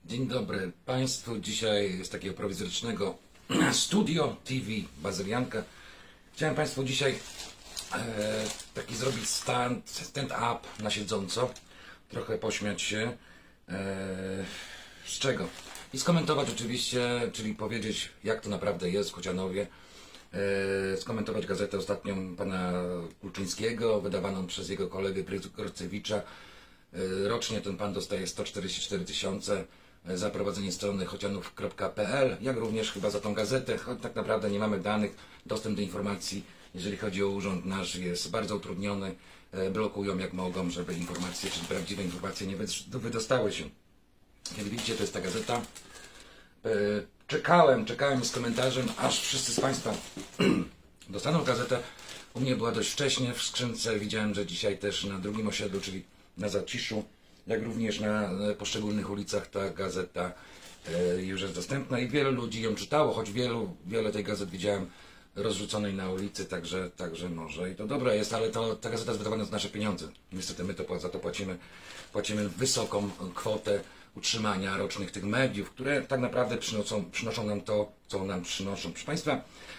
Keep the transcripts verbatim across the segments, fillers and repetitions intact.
Dzień dobry Państwu. Dzisiaj z takiego prowizorycznego studio T V Bazylianka chciałem Państwu dzisiaj e, taki zrobić stand, stand up na siedząco, trochę pośmiać się. E, z czego? I skomentować oczywiście, czyli powiedzieć, jak to naprawdę jest w Chocianowie. E, skomentować gazetę ostatnią pana Kulczyńskiego, wydawaną przez jego kolegę Grycewicza. E, rocznie ten pan dostaje sto czterdzieści cztery tysiące za prowadzenie strony chocianów kropka p l, jak również chyba za tą gazetę, choć tak naprawdę nie mamy danych. Dostęp do informacji, jeżeli chodzi o urząd nasz, jest bardzo utrudniony. E, blokują jak mogą, żeby informacje, czyli prawdziwe informacje nie wydostały się. Jak widzicie, to jest ta gazeta. E, czekałem, czekałem z komentarzem, aż wszyscy z Państwa dostaną gazetę. U mnie była dość wcześnie w skrzynce. Widziałem, że dzisiaj też na drugim osiedlu, czyli na Zaciszu, jak również na poszczególnych ulicach ta gazeta e, już jest dostępna i wielu ludzi ją czytało, choć wielu, wiele tej gazet widziałem rozrzuconej na ulicy, także, także może i to dobre jest, ale to, ta gazeta jest wydawana za nasze pieniądze. Niestety my to, za to płacimy, płacimy wysoką kwotę utrzymania rocznych tych mediów, które tak naprawdę przynoszą, przynoszą nam to, co nam przynoszą. Proszę Państwa,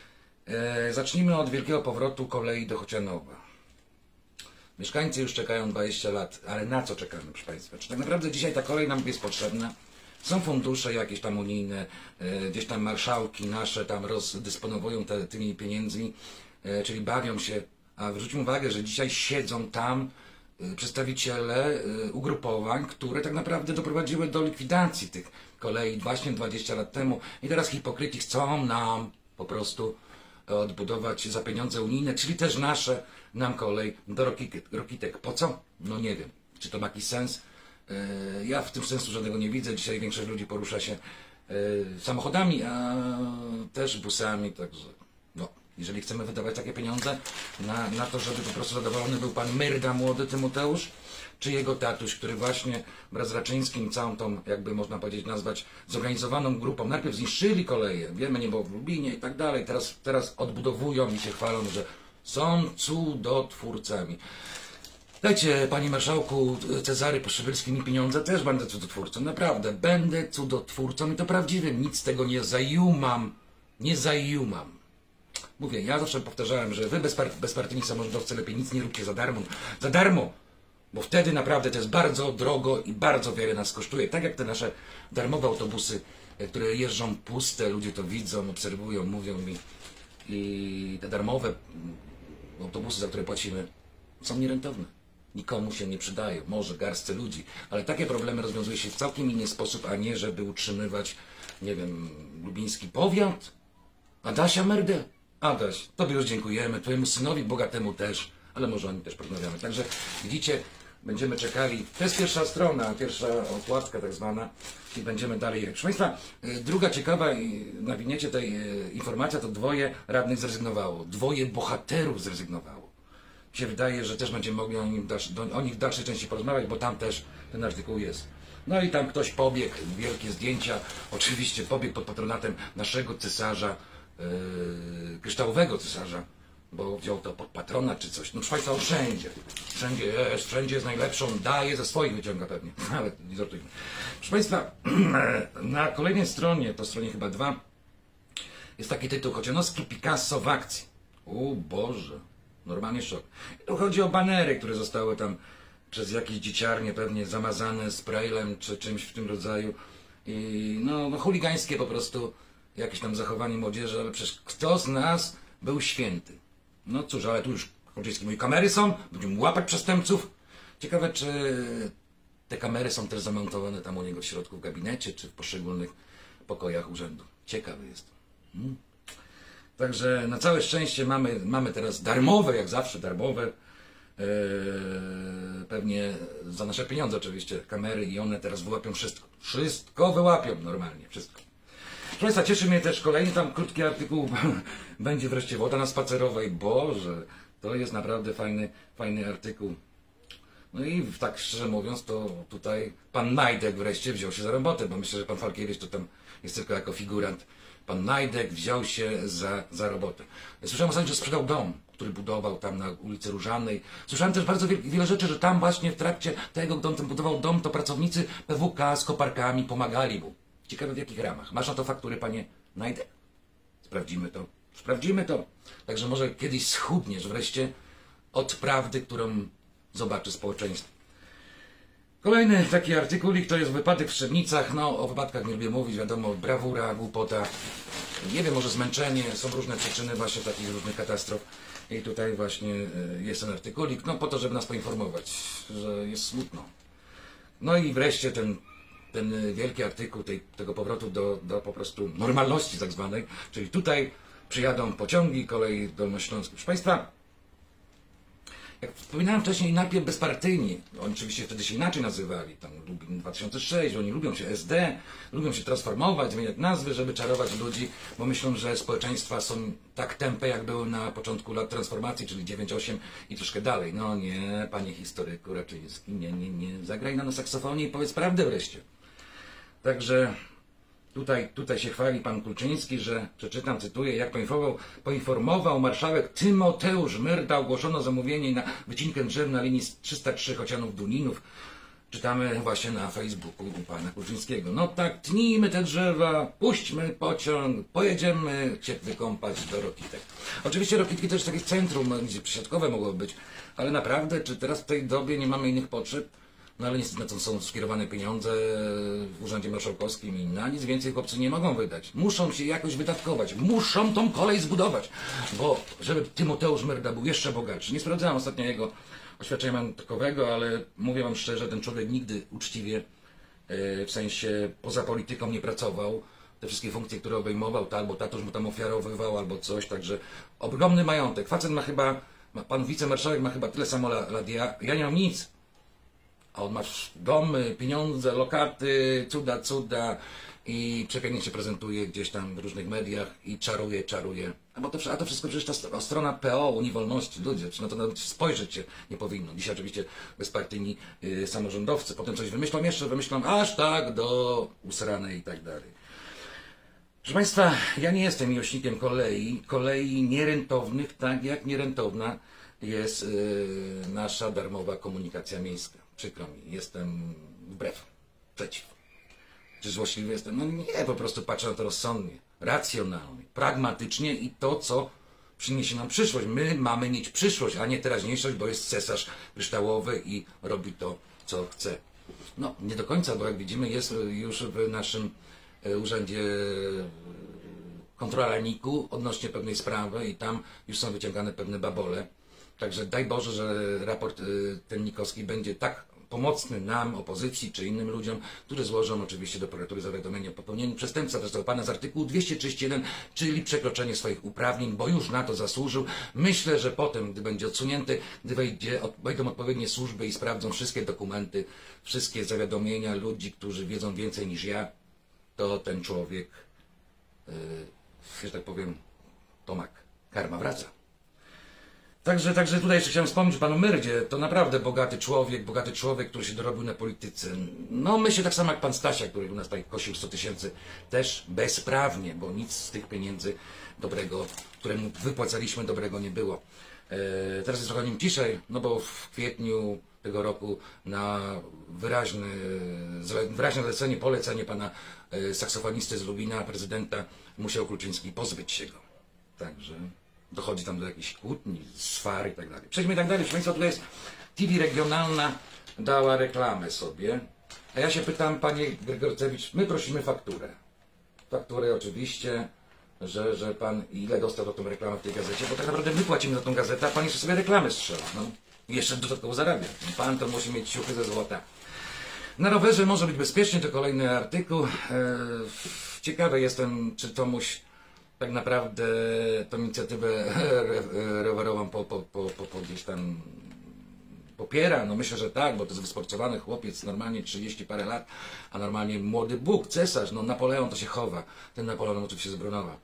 e, zacznijmy od wielkiego powrotu kolei do Chocianowa. Mieszkańcy już czekają dwadzieścia lat, ale na co czekamy, proszę Państwa? Czy tak naprawdę dzisiaj ta kolej nam jest potrzebna? Są fundusze jakieś tam unijne, e, gdzieś tam marszałki nasze tam rozdysponowują te, tymi pieniędzmi, e, czyli bawią się, a zwróćmy uwagę, że dzisiaj siedzą tam e, przedstawiciele e, ugrupowań, które tak naprawdę doprowadziły do likwidacji tych kolei właśnie dwadzieścia lat temu i teraz hipokryci chcą nam po prostu odbudować za pieniądze unijne, czyli też nasze, nam kolej do Rokitek. Po co? No nie wiem. Czy to ma jakiś sens? Yy, ja w tym sensu żadnego nie widzę. Dzisiaj większość ludzi porusza się yy, samochodami, a też busami, także no, jeżeli chcemy wydawać takie pieniądze na, na to, żeby po prostu zadowolony był pan Myrda, młody Tymoteusz, czy jego tatuś, który właśnie wraz z Raczyńskim, całą tą, jakby można powiedzieć, nazwać zorganizowaną grupą, najpierw zniszczyli koleje, wiemy, nie było w Lublinie i tak dalej, teraz, teraz odbudowują i się chwalą, że są cudotwórcami. Dajcie, panie marszałku Cezary Poszybylski mi pieniądze, też będę cudotwórcą, naprawdę, będę cudotwórcą i to prawdziwym, nic z tego nie zajumam, nie zajumam. Mówię, ja zawsze powtarzałem, że wy bezpart bezpartyjni samorządowcy lepiej nic nie róbcie za darmo, za darmo, bo wtedy naprawdę to jest bardzo drogo i bardzo wiele nas kosztuje. Tak jak te nasze darmowe autobusy, które jeżdżą puste, ludzie to widzą, obserwują, mówią mi. I te darmowe autobusy, za które płacimy, są nierentowne. Nikomu się nie przydają, może garstce ludzi. Ale takie problemy rozwiązuje się w całkiem inny sposób, a nie żeby utrzymywać, nie wiem, lubiński powiat. Adasia Merdę? Adaś, tobie już dziękujemy, twojemu synowi bogatemu też. Ale może o nim też porozmawiamy. Także widzicie, będziemy czekali. To jest pierwsza strona, pierwsza okładka tak zwana i będziemy dalej. Proszę Państwa, druga ciekawa na winiecie tej informacja to dwoje radnych zrezygnowało. Dwoje bohaterów zrezygnowało. Mi się wydaje, że też będziemy mogli o, nim, o nich w dalszej części porozmawiać, bo tam też ten artykuł jest. No i tam ktoś pobiegł, wielkie zdjęcia, oczywiście pobiegł pod patronatem naszego cesarza, yy, kryształowego cesarza, bo wziął to pod patronat czy coś. No proszę Państwa, on wszędzie. Wszędzie jest, wszędzie jest najlepszą, daje, ze swoich wyciąga pewnie. Ale nie żartujmy. Proszę Państwa, na kolejnej stronie, to stronie chyba dwa, jest taki tytuł: Chocianowski Picasso w akcji. O Boże, normalnie szok. Tu chodzi o banery, które zostały tam przez jakieś dzieciarnie pewnie zamazane spraylem czy czymś w tym rodzaju. I no, no chuligańskie po prostu jakieś tam zachowanie młodzieży, ale przecież kto z nas był święty? No cóż, ale tu już Koczyński mówi, kamery są, będziemy łapać przestępców. Ciekawe, czy te kamery są też zamontowane tam u niego w środku w gabinecie, czy w poszczególnych pokojach urzędu. Ciekawy jest. Hmm. Także na całe szczęście mamy, mamy teraz darmowe, jak zawsze darmowe, ee, pewnie za nasze pieniądze oczywiście, kamery i one teraz wyłapią wszystko. Wszystko wyłapią normalnie, wszystko. Proszę Państwa, cieszy mnie też kolejny tam krótki artykuł, będzie wreszcie woda na Spacerowej. Boże, to jest naprawdę fajny, fajny artykuł. No i tak szczerze mówiąc, to tutaj pan Najdek wreszcie wziął się za robotę, bo myślę, że pan Falkiewicz to tam jest tylko jako figurant. Pan Najdek wziął się za, za robotę. Słyszałem ostatnio, że sprzedał dom. który budował tam na ulicy Różanej. Słyszałem też bardzo wiele, wiele rzeczy, że tam właśnie w trakcie tego, gdy on tam budował dom, to pracownicy P W K z koparkami pomagali mu. Ciekawe w jakich ramach. Masz na to faktury, panie Najdę? Sprawdzimy to. Sprawdzimy to. Także może kiedyś schudniesz wreszcie od prawdy, którą zobaczy społeczeństwo. Kolejny taki artykulik to jest wypadek w Trzebnicach. No, o wypadkach nie lubię mówić, wiadomo, brawura, głupota. Nie wiem, może zmęczenie, są różne przyczyny właśnie takich różnych katastrof. I tutaj właśnie jest ten artykulik, no po to, żeby nas poinformować, że jest smutno. No i wreszcie ten, ten wielki artykuł tej, tego powrotu do, do po prostu normalności tak zwanej, czyli tutaj przyjadą pociągi, kolej dolnośląskiej. Proszę Państwa, jak wspominałem wcześniej, najpierw bezpartyjni, oni oczywiście wtedy się inaczej nazywali, tam Lubin dwa tysiące sześć, oni lubią się S D, lubią się transformować, zmieniać nazwy, żeby czarować ludzi, bo myślą, że społeczeństwa są tak tępe, jak były na początku lat transformacji, czyli dziewięć osiem i troszkę dalej. No nie, panie historyku Raczyński, nie, nie, nie, zagraj na saksofonie i powiedz prawdę wreszcie. Także Tutaj, tutaj się chwali pan Kulczyński, że, przeczytam, cytuję, jak poinformował, poinformował marszałek Tymoteusz Myrda, ogłoszono zamówienie na wycinkę drzew na linii trzysta trzy Chocianów-Duninów. Czytamy właśnie na Facebooku u pana Kulczyńskiego. No tak, tnijmy te drzewa, puśćmy pociąg, pojedziemy się wykąpać do Rokitek. Oczywiście Rokitki to jest takie centrum, gdzie przesiadkowe mogło być, ale naprawdę, czy teraz w tej dobie nie mamy innych potrzeb? No ale niestety na to są skierowane pieniądze w Urzędzie Marszałkowskim i na nic więcej chłopcy nie mogą wydać. Muszą się jakoś wydatkować, muszą tą kolej zbudować, bo żeby Tymoteusz Myrda był jeszcze bogatszy. Nie sprawdzałem ostatnio jego oświadczenia majątkowego, ale mówię wam szczerze, ten człowiek nigdy uczciwie, w sensie poza polityką nie pracował. Te wszystkie funkcje, które obejmował, to albo tatuś mu tam ofiarowywał, albo coś, także ogromny majątek. Facet ma chyba, ma, pan wicemarszałek ma chyba tyle samo lat ja, ja nie mam nic. A on masz domy, pieniądze, lokaty, cuda, cuda i przepięknie się prezentuje gdzieś tam w różnych mediach i czaruje, czaruje. A, bo to, a to wszystko przecież ta strona P O, Unii Wolności, ludzie, czy na to nawet spojrzeć się nie powinno. Dzisiaj oczywiście bezpartyjni yy, samorządowcy, potem coś wymyślą jeszcze, wymyślą aż tak do usranej i tak dalej. Proszę Państwa, ja nie jestem miłośnikiem kolei, kolei nierentownych, tak jak nierentowna jest yy, nasza darmowa komunikacja miejska. Przykro mi, jestem wbrew, przeciw. Czy złośliwy jestem? No nie, po prostu patrzę na to rozsądnie, racjonalnie, pragmatycznie i to, co przyniesie nam przyszłość. My mamy mieć przyszłość, a nie teraźniejszość, bo jest cesarz kryształowy i robi to, co chce. No, nie do końca, bo jak widzimy, jest już w naszym urzędzie kontrolaniku odnośnie pewnej sprawy i tam już są wyciągane pewne babole. Także daj Boże, że raport ten nikowski będzie tak pomocny nam, opozycji czy innym ludziom, którzy złożą oczywiście do prokuratury zawiadomienie o popełnieniu przestępstwa został pana z artykułu dwieście trzydzieści jeden, czyli przekroczenie swoich uprawnień, bo już na to zasłużył. Myślę, że potem, gdy będzie odsunięty, gdy wejdzie, wejdą odpowiednie służby i sprawdzą wszystkie dokumenty, wszystkie zawiadomienia ludzi, którzy wiedzą więcej niż ja, to ten człowiek, yy, że tak powiem, Tomak, karma wraca. Także, także tutaj jeszcze chciałem wspomnieć o panu Myrdzie. To naprawdę bogaty człowiek, bogaty człowiek, który się dorobił na polityce. No myślę tak samo jak pan Stasia, który u nas tutaj kosił sto tysięcy, też bezprawnie, bo nic z tych pieniędzy dobrego, które mu wypłacaliśmy, dobrego nie było. E, teraz jest trochę o nim ciszej, no bo w kwietniu tego roku na wyraźne, wyraźne zalecenie, polecenie pana e, saksofonisty z Lubina, prezydenta, musiał Kulczyński pozbyć się go. Także dochodzi tam do jakichś kłótni, swar i tak dalej. Przejdźmy i tak dalej. Proszę Państwa, tutaj jest T V regionalna, dała reklamę sobie. A ja się pytam, panie Grygorcewicz, my prosimy fakturę. Fakturę oczywiście, że, że pan ile dostał za tą reklamę w tej gazecie, bo tak naprawdę my płacimy za tą gazetę, a pan jeszcze sobie reklamę strzela. No. I jeszcze dodatkowo zarabia. Pan to musi mieć ciuchy ze złota. Na rowerze może być bezpiecznie, to kolejny artykuł. Eee, ciekawy jestem, czy Tomuś tak naprawdę tą inicjatywę rowerową po, po, po, po, po gdzieś tam popiera. No myślę, że tak, bo to jest wysportowany chłopiec, normalnie trzydzieści parę lat, a normalnie młody Bóg, cesarz, no Napoleon to się chowa. Ten Napoleon oczywiście z Brunowa.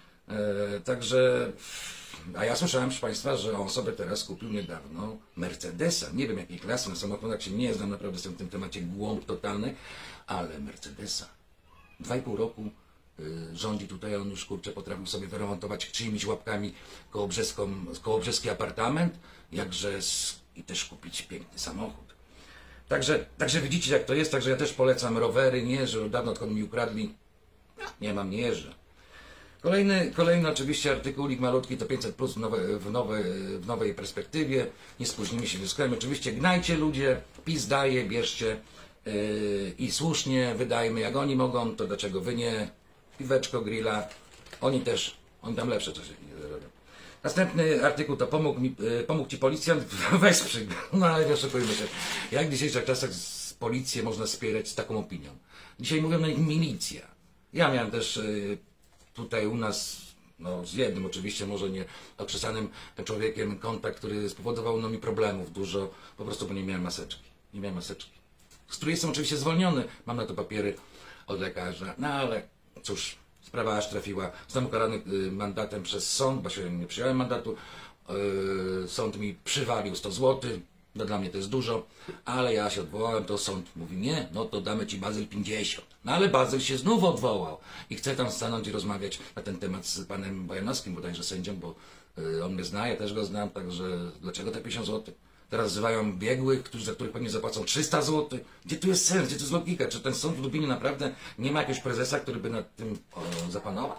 E, także, a ja słyszałem, proszę Państwa, że on sobie teraz kupił niedawno Mercedesa. Nie wiem jakiej klasy, na samochodach się nie znam, naprawdę jestem w tym temacie głąb totalny, ale Mercedesa. Dwa i pół roku y, rządzi tutaj, on już kurczę potrafił sobie wyremontować czyimiś łapkami kołobrzeską, kołobrzeski apartament, jakże z, i też kupić piękny samochód. Także, także widzicie jak to jest, także ja też polecam rowery, nie jeżdżę, od dawno odkąd mi ukradli, nie mam, nie jeżdżę. Kolejny, kolejny oczywiście artykulik malutki to pięćset plus w, nowe, w, nowe, w nowej perspektywie. Nie spóźnimy się wnioskami. Oczywiście gnajcie ludzie, PiS daje, bierzcie yy, i słusznie wydajmy jak oni mogą, to dlaczego wy nie? Piweczko, grilla, oni też, oni tam lepsze coś nie robią. Następny artykuł to pomógł, mi, yy, pomógł ci policjant, wesprzyj, no ale nie oszukujmy się. Jak w dzisiejszych czasach z policję można wspierać z taką opinią? Dzisiaj mówią na nich milicja. Ja miałem też yy, tutaj u nas, no z jednym oczywiście, może nie okrzesanym człowiekiem, kontakt, który spowodował no, mi problemów dużo, po prostu bo nie miałem maseczki. Nie miałem maseczki. Z której jestem oczywiście zwolniony, mam na to papiery od lekarza, no ale cóż, sprawa aż trafiła. Zostałem ukarany y, mandatem przez sąd, bo się nie przyjąłem mandatu. Y, sąd mi przywalił sto złotych. No dla mnie to jest dużo, ale ja się odwołałem, to sąd mówi nie, no to damy ci Bazyl pięćdziesiąt. No ale Bazyl się znów odwołał i chcę tam stanąć i rozmawiać na ten temat z panem Bojanowskim, bodajże sędzią, bo y, on mnie zna, ja też go znam, także dlaczego te pięćdziesiąt złotych? Teraz wzywają biegłych, którzy, za których pewnie zapłacą trzysta złotych. Gdzie tu jest sens, gdzie tu jest logika? Czy ten sąd w Lublinie naprawdę nie ma jakiegoś prezesa, który by nad tym o, zapanował?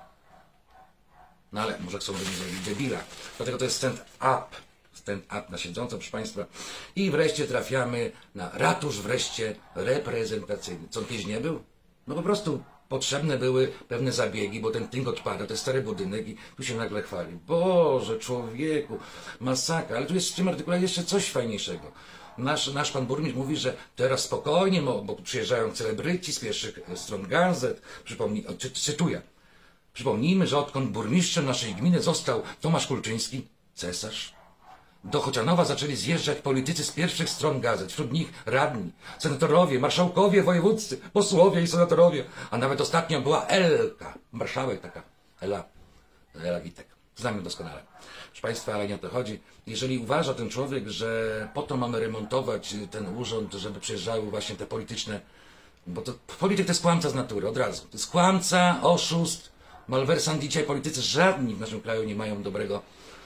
No ale może chcą zrobić debila. Dlatego to jest stand-up. Stand-up na siedząco, proszę Państwa. I wreszcie trafiamy na ratusz wreszcie reprezentacyjny. Co on kiedyś nie był? No po prostu potrzebne były pewne zabiegi, bo ten tynk odpada, to jest stary budynek i tu się nagle chwali. Boże, człowieku, masakra. Ale tu jest w tym artykule jeszcze coś fajniejszego. Nasz, nasz pan burmistrz mówi, że teraz spokojnie, bo tu przyjeżdżają celebryci z pierwszych stron gazet. Przypomnij, cy, cytuję. Przypomnijmy, że odkąd burmistrzem naszej gminy został Tomasz Kulczyński, cesarz, do Chocianowa zaczęli zjeżdżać politycy z pierwszych stron gazet, wśród nich radni, senatorowie, marszałkowie wojewódzcy, posłowie i senatorowie, a nawet ostatnio była Elka, marszałek taka, Ela, Ela Witek, znam ją doskonale. Proszę Państwa, ale nie o to chodzi. Jeżeli uważa ten człowiek, że po to mamy remontować ten urząd, żeby przyjeżdżały właśnie te polityczne, bo to polityk to jest kłamca z natury, od razu. To jest kłamca, oszust, malwersant. Dzisiaj politycy żadni w naszym kraju nie mają dobrego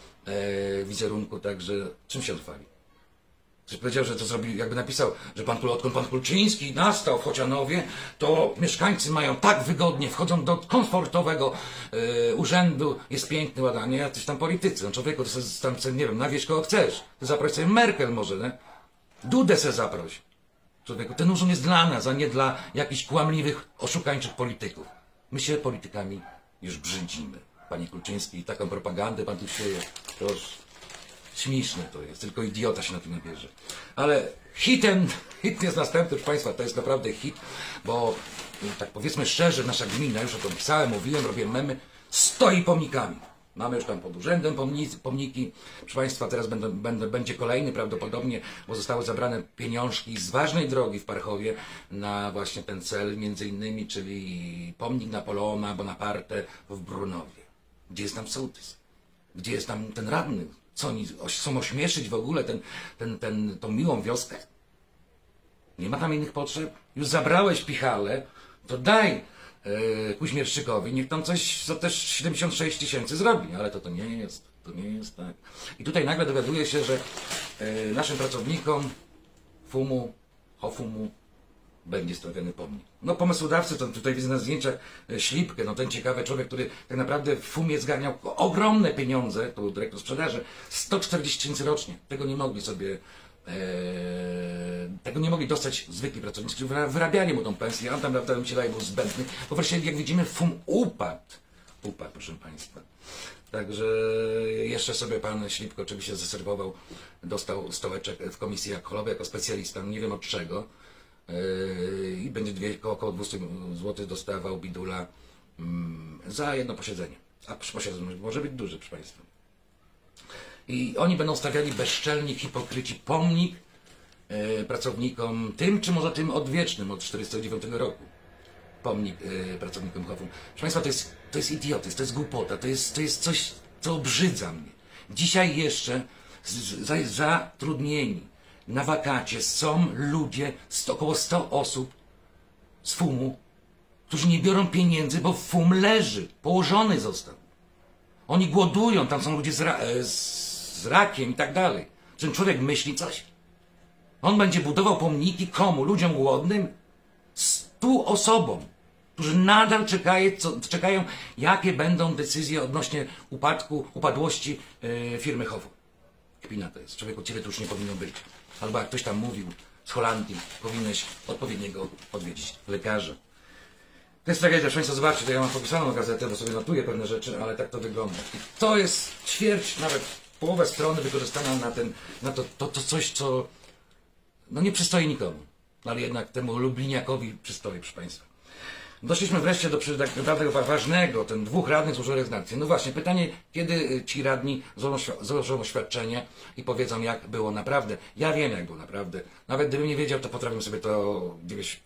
E, wizerunku, także czym się chwali? Czy powiedział, że to zrobił, jakby napisał, że pan, odkąd pan Kulczyński nastał w Chocianowie, to mieszkańcy mają tak wygodnie, wchodzą do komfortowego e, urzędu, jest piękny, ładnie, jacyś tam politycy. No człowieku, to sobie tam, nie wiem, nawieź kogo chcesz. Ty zaproś sobie Merkel może, nie? Dudę se zaproś. Człowieku, ten urząd jest dla nas, a nie dla jakichś kłamliwych, oszukańczych polityków. My się politykami już brzydzimy. Panie Kulczyński, taką propagandę pan tu sieje, to już śmieszne to jest, tylko idiota się na tym nabierze. Ale hitem, hit jest następny, proszę Państwa, to jest naprawdę hit, bo tak powiedzmy szczerze, nasza gmina, już o tym pisałem, mówiłem, robię memy, stoi pomnikami. Mamy już tam pod urzędem pomniki, pomniki. Proszę Państwa, teraz będą, będą, będzie kolejny prawdopodobnie, bo zostały zabrane pieniążki z ważnej drogi w Parchowie na właśnie ten cel, między innymi, czyli pomnik Napoleona Bonaparte w Brunowie. Gdzie jest tam sołtys? Gdzie jest tam ten radny? Co oni chcą ośmieszyć w ogóle ten, ten, ten, tą miłą wioskę? Nie ma tam innych potrzeb? Już zabrałeś Pichale, to daj yy, Kuźmierszczykowi, niech tam coś za też siedemdziesiąt sześć tysięcy zrobi, ale to to nie jest, to nie jest tak. I tutaj nagle dowiaduje się, że yy, naszym pracownikom Fumu, Hofumu będzie stawiany pomnik. No pomysłodawcy, to tutaj widzę na zdjęciach Ślipkę, no ten ciekawy człowiek, który tak naprawdę w Fumie zgarniał ogromne pieniądze, to był dyrektor sprzedaży, sto czterdzieści tysięcy rocznie. Tego nie mogli sobie, e, tego nie mogli dostać zwykli pracownicy, którzy wyrabiali mu tą pensję, a on tam naprawdę mi się daje, był zbędny. Bo wreszcie jak widzimy Fum upadł, upadł proszę Państwa. Także jeszcze sobie pan Ślipko oczywiście zaserwował, dostał stołeczek w komisji alkoholowej jako specjalista, nie wiem od czego. Yy, i będzie dwie, około dwieście złotych dostawał bidula mm, za jedno posiedzenie. A przy posiedzeniu może być duży, proszę Państwa. I oni będą stawiali bezczelni hipokryci pomnik yy, pracownikom tym, czy może tym odwiecznym od czterysta dziewiątego roku. Pomnik yy, pracownikom Hofu. Proszę Państwa, to jest, to jest idiotyzm, to jest głupota, to jest, to jest coś, co obrzydza mnie. Dzisiaj jeszcze zatrudnieni na wakacie są ludzie, około sto osób z Fumu, którzy nie biorą pieniędzy, bo F U M leży, położony został. Oni głodują, tam są ludzie z, ra z rakiem i tak dalej. Czy ten człowiek myśli coś? On będzie budował pomniki komu? Ludziom głodnym? Stu osobom, którzy nadal czekają, co, czekają, jakie będą decyzje odnośnie upadku, upadłości yy, firmy Hoffo. Kpina to jest. Człowieku, ciebie tu już nie powinno być. Albo jak ktoś tam mówił z Holandii, powinieneś odpowiedniego odwiedzić lekarza. To jest tragedia, proszę Państwa, zobaczcie, to ja mam popisaną gazetę, bo sobie notuję pewne rzeczy, ale tak to wygląda. I to jest ćwierć, nawet połowę strony wykorzystana na, ten, na to, to, to coś, co no nie przystoi nikomu. Ale jednak temu Lubliniakowi przystoi, proszę Państwa. Doszliśmy wreszcie do tak naprawdę ważnego, ten dwóch radnych złożyło rezygnację. No właśnie, pytanie, kiedy ci radni złożą, złożą oświadczenie i powiedzą, jak było naprawdę. Ja wiem, jak było naprawdę. Nawet gdybym nie wiedział, to potrafię sobie to gdzieś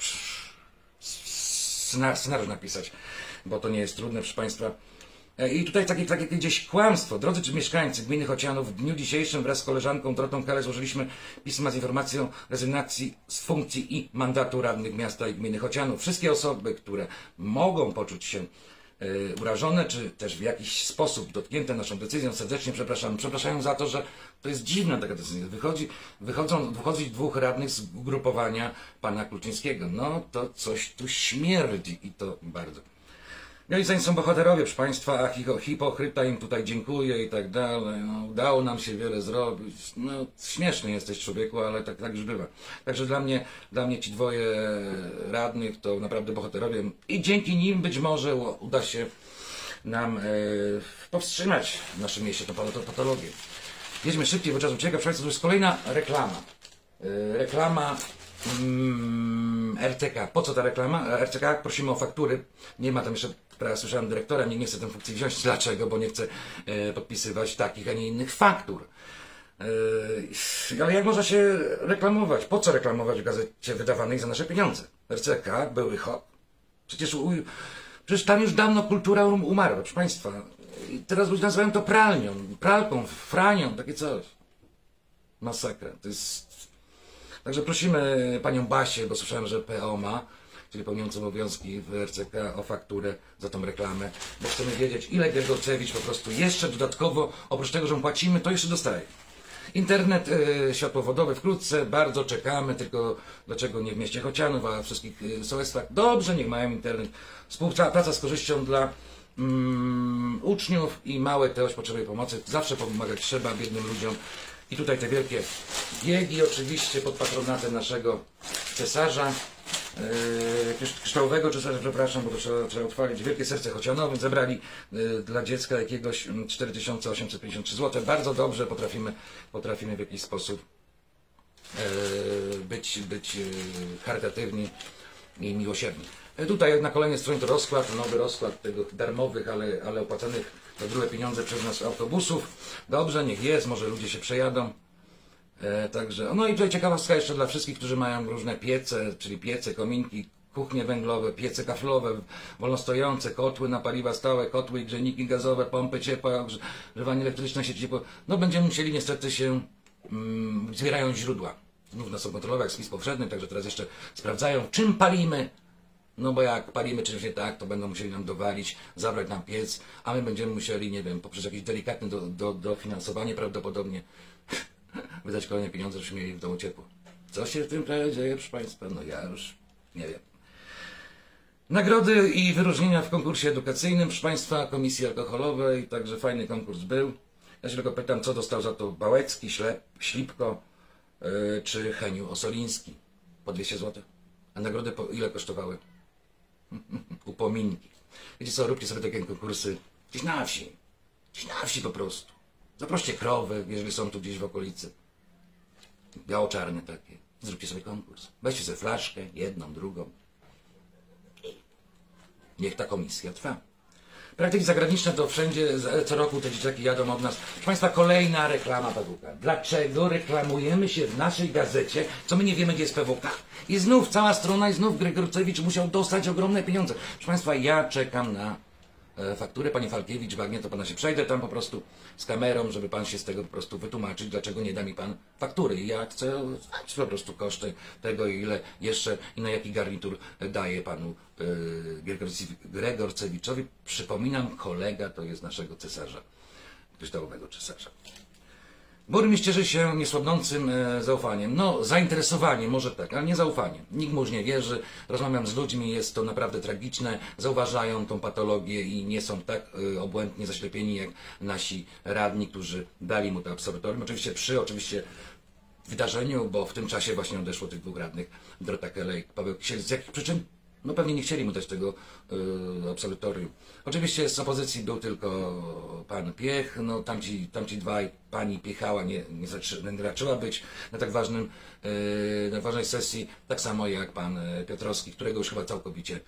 scenariusz napisać, bo to nie jest trudne, proszę Państwa. I tutaj takie, takie gdzieś kłamstwo. Drodzy mieszkańcy gminy Chocianów, w dniu dzisiejszym wraz z koleżanką Dorotą Kale złożyliśmy pisma z informacją rezygnacji z funkcji i mandatu radnych miasta i gminy Chocianów. Wszystkie osoby, które mogą poczuć się y, urażone, czy też w jakiś sposób dotknięte naszą decyzją, serdecznie przepraszam. Przepraszają za to, że to jest dziwna taka decyzja. Wychodzi, wychodzą, wychodzi dwóch radnych z ugrupowania pana Kluczyńskiego. No to coś tu śmierdzi i to bardzo. No i zanim są bohaterowie, proszę Państwa, a hipokryta im tutaj dziękuję i tak dalej. No, udało nam się wiele zrobić. No, śmieszny jesteś, człowieku, ale tak, tak już bywa. Także dla mnie, dla mnie ci dwoje radnych to naprawdę bohaterowie i dzięki nim być może uda się nam e, powstrzymać w naszym mieście tą patologię. Jedźmy szybciej, bo czas ucieka. Proszę Państwa, to jest kolejna reklama. E, reklama mm, R C K. Po co ta reklama? R C K, prosimy o faktury. Nie ma tam jeszcze, prawie słyszałem dyrektora, nie, nie chcę tę funkcję wziąć. Dlaczego? Bo nie chcę e, podpisywać takich, a nie innych faktur. E, ale jak można się reklamować? Po co reklamować w gazecie wydawanej za nasze pieniądze? R C K, były hop. Przecież, u, przecież tam już dawno kultura um, umarła, proszę Państwa. I teraz ludzie nazywają to pralnią, pralką, franią, takie coś. Masakra. To jest... Także prosimy panią Basię, bo słyszałem, że P O ma, czyli pełniącą obowiązki w R C K, o fakturę za tą reklamę, bo chcemy wiedzieć, ile Gregorcewicz po prostu jeszcze dodatkowo, oprócz tego, że mu płacimy, to jeszcze dostaje. Internet y, światłowodowy wkrótce, bardzo czekamy, tylko dlaczego nie w mieście Chocianów, a w wszystkich y, sołectwach. Dobrze, niech mają internet. Współpraca z korzyścią dla mm, uczniów i małe też potrzeby pomocy. Zawsze pomagać trzeba biednym ludziom. I tutaj te wielkie biegi oczywiście pod patronatem naszego cesarza, yy, kryształowego cesarza, przepraszam, bo to trzeba, trzeba otworzyć. Wielkie Serce Chocianowe zebrali yy, dla dziecka jakiegoś cztery tysiące osiemset pięćdziesiąt trzy złote. Bardzo dobrze potrafimy, potrafimy w jakiś sposób yy, być, być yy, charytatywni i miłosierni. Yy, tutaj na kolejnej stronie to rozkład, nowy rozkład tego darmowych, ale, ale opłacanych za drugie pieniądze przez nas autobusów. Dobrze, niech jest, może ludzie się przejadą. E, także, no i tutaj ciekawostka jeszcze dla wszystkich, którzy mają różne piece, czyli piece, kominki, kuchnie węglowe, piece kaflowe, wolnostojące, kotły na paliwa stałe, kotły i grzejniki gazowe, pompy ciepła, ogrzewanie elektryczne, sieci ciepła. No będziemy musieli niestety się, mm, zbierają źródła. Znów nas są kontrolować jak spis powszedni, także teraz jeszcze sprawdzają, czym palimy. No bo jak palimy czymś nie tak, to będą musieli nam dowalić, zabrać nam piec, a my będziemy musieli, nie wiem, poprzez jakieś delikatne do, do, dofinansowanie prawdopodobnie wydać kolejne pieniądze, żebyśmy mieli w domu ciepło. Co się w tym kraju dzieje, proszę Państwa? No ja już nie wiem. Nagrody i wyróżnienia w konkursie edukacyjnym, proszę Państwa, Komisji Alkoholowej, także fajny konkurs był. Ja się tylko pytam, co dostał za to Bałecki, Ślep, Ślipko yy, czy Heniu Osoliński. Po dwieście złotych. A nagrody po ile kosztowały? Upominki. Wiecie co, róbcie sobie takie konkursy gdzieś na wsi. Gdzieś na wsi po prostu. Zaproście krowy, jeżeli są tu gdzieś w okolicy. Biało-czarne takie. Zróbcie sobie konkurs. Weźcie sobie flaszkę, jedną, drugą. Niech ta komisja trwa. Praktyki zagraniczne to wszędzie, co roku te dzieciaki jadą od nas. Proszę Państwa, kolejna reklama P W K. Dlaczego reklamujemy się w naszej gazecie, co my nie wiemy, gdzie jest P W K? I znów cała strona i znów Gregorcewicz musiał dostać ogromne pieniądze. Proszę Państwa, ja czekam na fakturę. Panie Falkiewicz, bagnie, to pana się przejdę tam po prostu z kamerą, żeby pan się z tego po prostu wytłumaczyć, dlaczego nie da mi pan faktury. I ja chcę znać po prostu koszty tego, ile jeszcze i na jaki garnitur daje panu yy, Gregorcewiczowi. Przypominam, kolega to jest naszego cesarza, kryształowego cesarza. Burmistrz cieszy się niesłabnącym e, zaufaniem. No, zainteresowanie, może tak, ale nie zaufanie. Nikt mu już nie wierzy. Rozmawiam z ludźmi, jest to naprawdę tragiczne. Zauważają tą patologię i nie są tak e, obłędnie zaślepieni jak nasi radni, którzy dali mu to absolutorium. Oczywiście przy oczywiście wydarzeniu, bo w tym czasie właśnie odeszło tych dwóch radnych, Dorota Kelej, Paweł Kisiel. Z jakich przyczyn? No pewnie nie chcieli mu dać tego y, absolutorium. Oczywiście z opozycji był tylko pan Piech, no tamci, tamci dwaj, pani Piechała nie, nie, zaczy, nie raczyła być na tak ważnym, y, na ważnej sesji, tak samo jak pan Piotrowski, którego już chyba całkowicie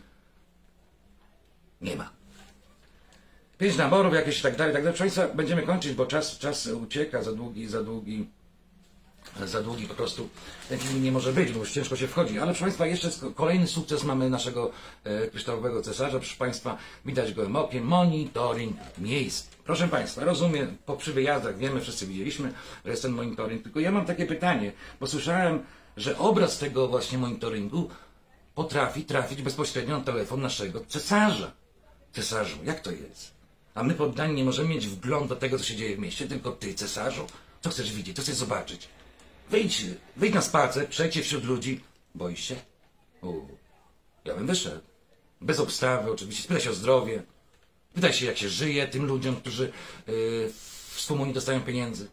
nie ma. Pięć naborów jakieś i tak dalej, tak dalej. Proszę Państwa, będziemy kończyć, bo czas, czas ucieka, za długi, za długi. Za długi po prostu ten film nie może być, bo już ciężko się wchodzi. Ale proszę Państwa, jeszcze kolejny sukces mamy naszego e, kryształowego cesarza. Proszę Państwa, widać gołym okiem, monitoring miejsc. Proszę Państwa, rozumiem, po przy wyjazdach wiemy, wszyscy widzieliśmy, że jest ten monitoring. Tylko ja mam takie pytanie, bo słyszałem, że obraz tego właśnie monitoringu potrafi trafić bezpośrednio na telefon naszego cesarza. Cesarzu, jak to jest? A my poddani nie możemy mieć wgląd do tego, co się dzieje w mieście, tylko ty, cesarzu. Co chcesz widzieć? Co chcesz zobaczyć? Wyjdź, wyjdź na spacer, przejdź wśród ludzi. Boisz się? U, ja bym wyszedł. Bez obstawy oczywiście, spytaj się o zdrowie. Pytaj się, jak się żyje tym ludziom, którzy yy, w sumie nie dostają pieniędzy.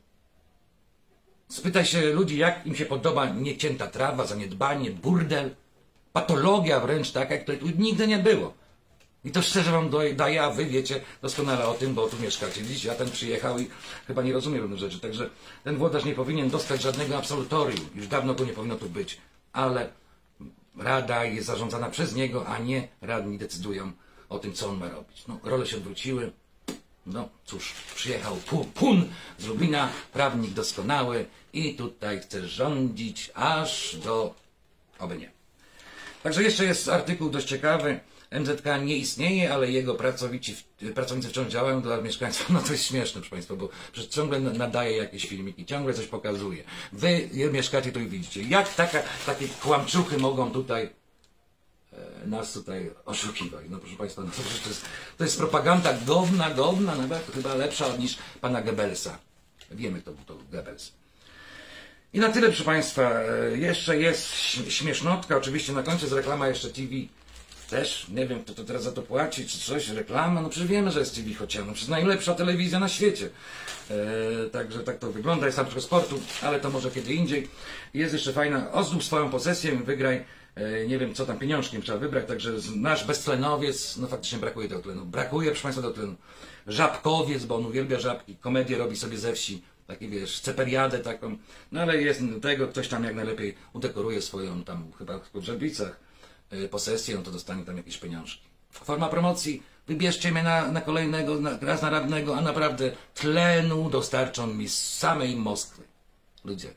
Spytaj się ludzi, jak im się podoba niecięta trawa, zaniedbanie, burdel, patologia wręcz taka, której tu nigdy nie było. I to szczerze wam daję, a wy wiecie doskonale o tym, bo tu mieszkacie. Widzicie, a ten przyjechał i chyba nie rozumie różnych rzeczy. Także ten włodarz nie powinien dostać żadnego absolutorium. Już dawno go nie powinno tu być. Ale rada jest zarządzana przez niego, a nie radni decydują o tym, co on ma robić. No, role się odwróciły. No cóż, przyjechał Pun z Lublina, prawnik doskonały i tutaj chce rządzić aż do... oby nie. Także jeszcze jest artykuł dość ciekawy. M Z K nie istnieje, ale jego pracowici, pracownicy wciąż działają dla mieszkańców. No to jest śmieszne, proszę Państwa, bo przecież ciągle nadaje jakieś filmiki, ciągle coś pokazuje. Wy mieszkacie tu i widzicie. Jak taka, takie kłamczuchy mogą tutaj e, nas tutaj oszukiwać? No proszę Państwa, no, to, jest, to jest propaganda godna, godna, nawet chyba lepsza niż pana Goebbelsa. Wiemy, kto był to Goebbels. I na tyle, proszę Państwa. Jeszcze jest śmiesznotka, oczywiście na końcu jest reklama jeszcze T V. Też, nie wiem, kto to teraz za to płaci, czy coś, reklama, no przecież wiemy, że jest T V Chociano, przecież najlepsza telewizja na świecie. E, także tak to wygląda, jest tam trochę sportu, ale to może kiedy indziej. Jest jeszcze fajna, ozdób swoją posesję, wygraj, e, nie wiem co tam, pieniążkiem trzeba wybrać, także nasz beztlenowiec, no faktycznie brakuje tego tlenu, brakuje, proszę Państwa, do tlenu. Żabkowiec, bo on uwielbia żabki, komedię robi sobie ze wsi, takie wiesz, ceperiadę taką, no ale jest do tego, ktoś tam jak najlepiej udekoruje swoją tam, chyba w Żerbicach, posesję, no to dostanie tam jakieś pieniążki. Forma promocji, wybierzcie mnie na, na kolejnego, na, raz na radnego, a naprawdę tlenu dostarczą mi z samej Moskwy. Ludzie,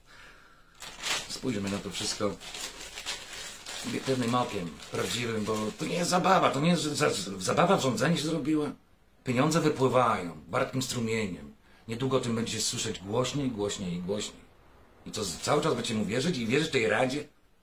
spójrzmy na to wszystko obiektywnym okiem, prawdziwym, bo to nie jest zabawa, to nie jest za, zabawa w rządzeniu się zrobiła. Pieniądze wypływają wartkim strumieniem. Niedługo o tym będziecie słyszeć głośniej, głośniej i głośniej. I co, cały czas będziecie mu wierzyć i wierzyć tej radzie?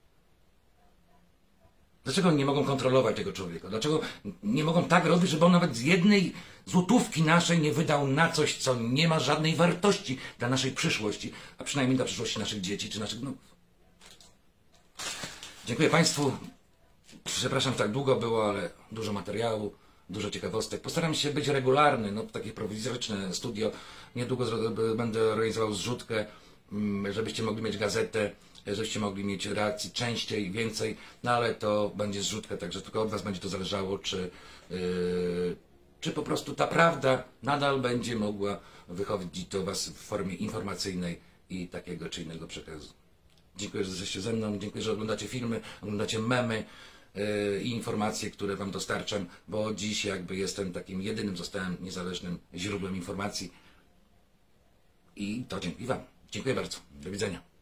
Dlaczego nie mogą kontrolować tego człowieka? Dlaczego nie mogą tak robić, żeby on nawet z jednej złotówki naszej nie wydał na coś, co nie ma żadnej wartości dla naszej przyszłości, a przynajmniej dla przyszłości naszych dzieci czy naszych wnuk. Dziękuję Państwu. Przepraszam, że tak długo było, ale dużo materiału, dużo ciekawostek. Postaram się być regularny, no takie prowizoryczne studio. Niedługo będę organizował zrzutkę, żebyście mogli mieć gazetę, żebyście mogli mieć reakcji częściej, więcej, no ale to będzie zrzutka, także tylko od Was będzie to zależało, czy, yy, czy po prostu ta prawda nadal będzie mogła wychodzić do Was w formie informacyjnej i takiego czy innego przekazu. Dziękuję, że jesteście ze mną, dziękuję, że oglądacie filmy, oglądacie memy yy, i informacje, które Wam dostarczam, bo dziś jakby jestem takim jedynym, zostałem niezależnym źródłem informacji i to dzięki Wam. Dziękuję bardzo. Do widzenia.